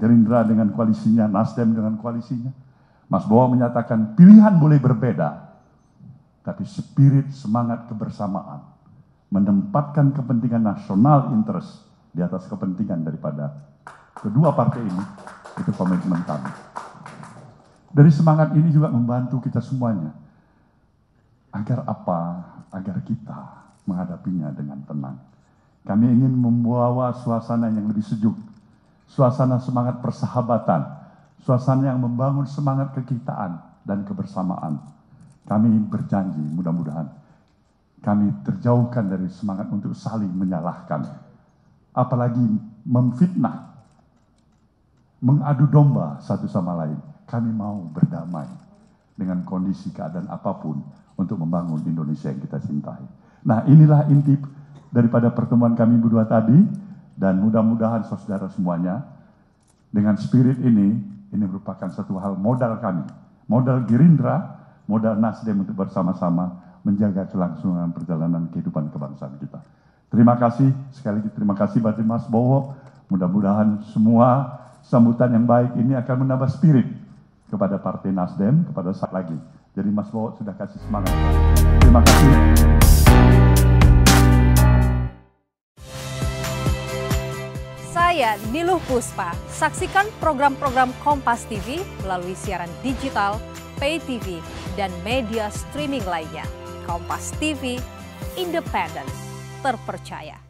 Gerindra dengan koalisinya, Nasdem dengan koalisinya. Mas Bowo menyatakan pilihan boleh berbeda, tapi spirit semangat kebersamaan, menempatkan kepentingan nasional interest di atas kepentingan daripada kedua partai ini, itu komitmen kami. Dari semangat ini juga membantu kita semuanya. Agar apa? Agar kita menghadapinya dengan tenang. Kami ingin membawa suasana yang lebih sejuk, suasana semangat persahabatan, suasana yang membangun semangat kekitaan dan kebersamaan. Kami berjanji mudah-mudahan kami terjauhkan dari semangat untuk saling menyalahkan, apalagi memfitnah, mengadu domba satu sama lain. Kami mau berdamai dengan kondisi keadaan apapun untuk membangun Indonesia yang kita cintai. Nah, inilah inti daripada pertemuan kami berdua tadi, dan mudah-mudahan saudara semuanya dengan spirit ini merupakan satu hal modal kami, modal Gerindra, modal Nasdem untuk bersama-sama menjaga kelangsungan perjalanan kehidupan kebangsaan kita. Terima kasih, sekali lagi terima kasih Bapak Mas Bowo. Mudah-mudahan semua sambutan yang baik ini akan menambah spirit kepada Partai Nasdem, kepada saat lagi. Jadi Mas Bowo sudah kasih semangat. Terima kasih. Saya Niluh Puspa. Saksikan program-program Kompas TV melalui siaran digital, pay TV, dan media streaming lainnya. Kompas TV, independen, terpercaya.